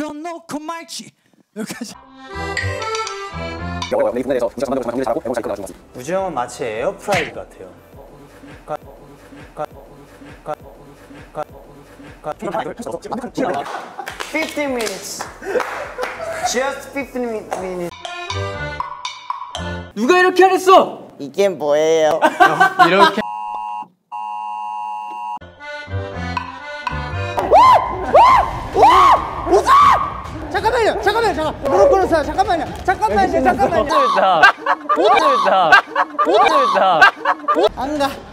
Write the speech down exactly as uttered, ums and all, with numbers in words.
던져놓고 말지. 여기까지. 우주 형은 마치 에어프라이기 같아요. fifteen minutes. Just fifteen minutes. 누가 이렇게 하랬어? 이게 뭐예요? 이렇게. 잠깐만요, 잠깐만요, 잠깐. 무릎 꿇었어요. 잠깐만요, 잠깐만요, 잠깐만요. 못 들다. 못 들다. 못 들다. 안 가.